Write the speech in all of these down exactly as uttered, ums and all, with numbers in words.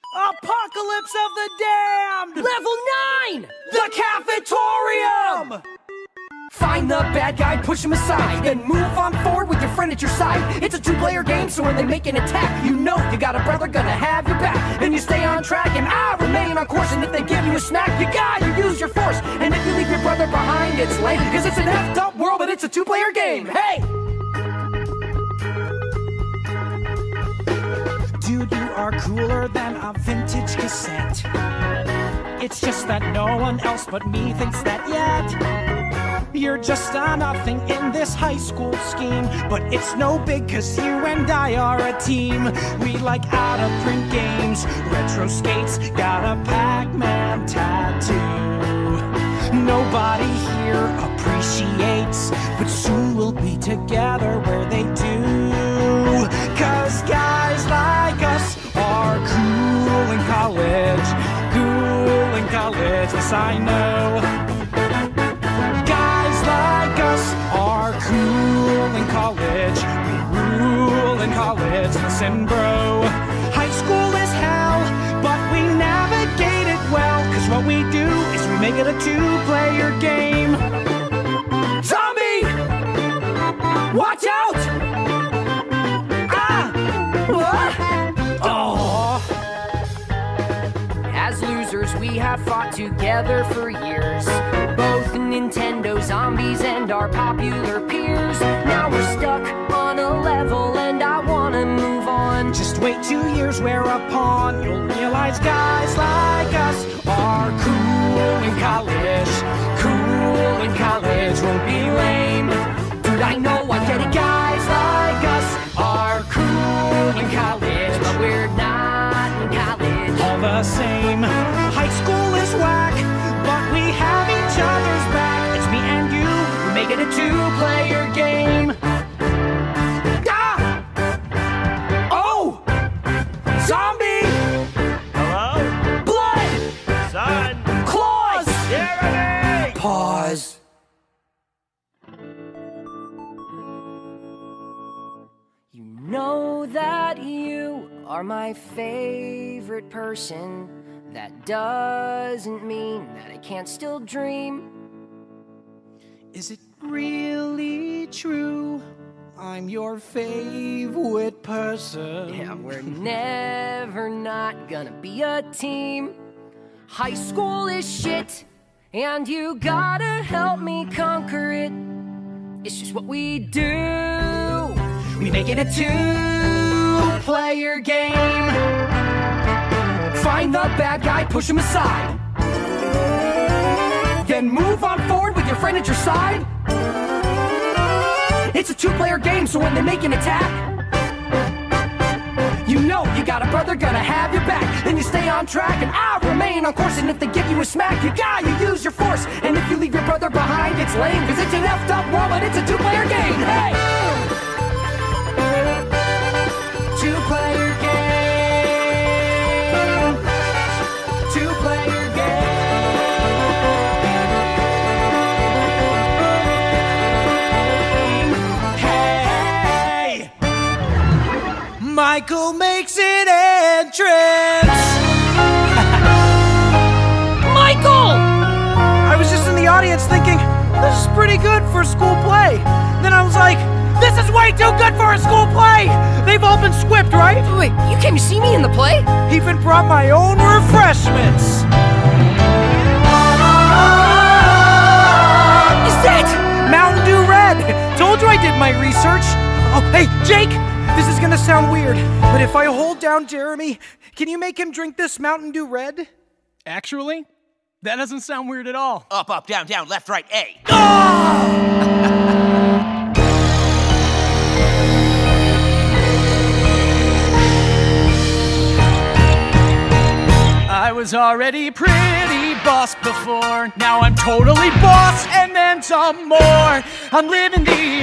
Apocalypse of the Damned! Level nine! The Cafetorium! Find the bad guy, push him aside, then move on forward with your friend at your side. It's a two-player game, so when they make an attack, you know you got a brother gonna have your back. And you stay on track, and I remain on course. And if they give you a smack, you got you use your force. And if you leave your brother behind, it's lame, cause it's an effed up world, but it's a two-player game. Hey! Dude, you are cooler than a vintage cassette. It's just that no one else but me thinks that yet. You're just a nothing in this high school scheme, but it's no big cause you and I are a team. We like out-of-print games, retro skates, got a Pac-Man tattoo. Nobody here appreciates, but soon we'll be together where they do. Cause guys like us are cool in college, cool in college, yes I know. Guys like us are cool in college, we rule in college, listen bro. High school is hell, but we navigate it well, cause what we do is we make it a two-player game. Zombie! Watch out! Ah! What? Oh! As losers, we have fought together for years. Both Nintendo zombies and our popular peers. Now we're stuck on a level and I wanna move on. Just wait two years, we're a pawn. You'll realize guys like us are cool in college. Cool in college won't be lame. Dude, I know I get it. Guys like us are cool in college, But we're not in college. all the same. High school is whack, but we have each other's back. It's me and you, we make it a two-player game. Ah! Oh! Zombie! Hello? Blood! Son! Claws! Jeremy! Pause. You know that you are my favorite person. That doesn't mean that I can't still dream. Is it really true? I'm your favorite person. Yeah, we're never not gonna be a team. High school is shit, and you gotta help me conquer it. It's just what we do. We make it a two-player game. Find the bad guy, push him aside, Then move on forward with your friend at your side. it's a two-player game, so when they make an attack, You know you got a brother gonna have your back. Then you stay on track and I remain on course. And if they give you a smack, you got you use your force. And if you leave your brother behind, it's lame, cause it's an effed up world, but it's a two-player game. Hey! Two-player game. Two-player game. Hey! Michael makes an entrance. Michael! I was just in the audience thinking, this is pretty good for a school play. Then I was like, this is way too good for a school play! They've all been squipped, right? Wait, you came to see me in the play? Even brought my own refreshments. Is that Mountain Dew Red. Told you I did my research. Oh, hey, Jake, this is gonna sound weird, but if I hold down Jeremy, can you make him drink this Mountain Dew Red? Actually, that doesn't sound weird at all. Up, up, down, down, left, right, A. I was already pretty boss before. Now I'm totally boss and then some more. I'm living the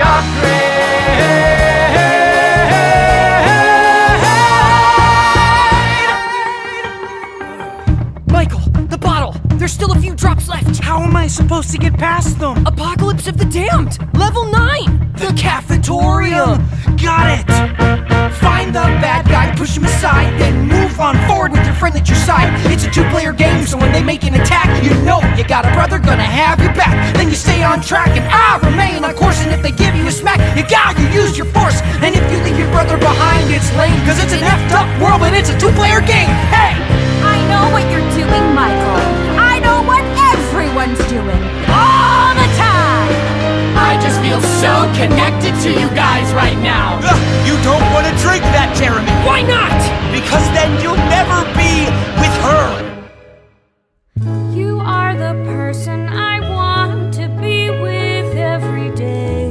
upgrade. Michael, the bottle! There's still a few drops left! How am I supposed to get past them? Apocalypse of the Damned! Level nine! The Cafetorium! Got it! Find the bad guy, push him aside, then move on forward with your friend friend at your side. It's a two-player game, so when they make an attack, you know you got a brother gonna have your back. Then you stay on track and I remain on course. And if they give you a smack, you got you use your force. And if you leave your brother behind, it's lame, cause it's an effed up world, but it's a two-player game. Hey! I know what you're doing, Michael. I know what everyone's doing. All the time! I just feel so connected to you guys right now. Ugh, you don't want to drink that, Jeremy. Why not? Because then you'll never be with her. You are the person I want to be with every day.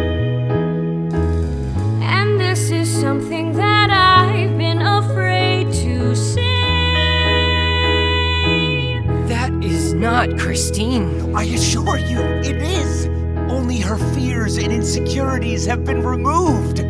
And this is something that I've been afraid to say. That is not Christine. I assure you, it is. Only her fears and insecurities have been removed.